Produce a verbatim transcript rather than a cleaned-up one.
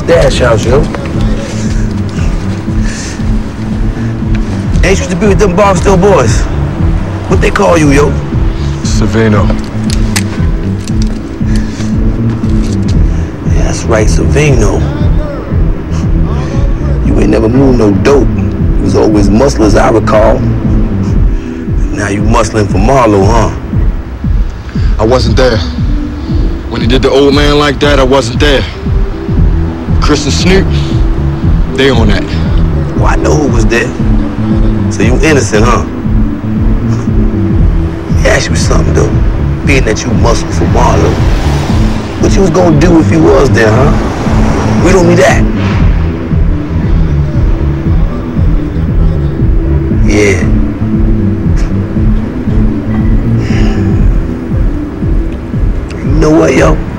stash house, yo. Ain't used to be with them Barstow boys. What they call you, yo? Savino. Yeah, that's right, Savino. You ain't never moved no dope. You was always muscle, as I recall. Now you muscling for Marlowe, huh? I wasn't there. When he did the old man like that, I wasn't there. Chris and Snoop, they on that. Well, I know who was there. So you innocent, huh? Let me ask you something, though. Being that you muscle for Marlowe, what you was gonna do if he was there, huh? We don't need that. Yeah. You know what, yo?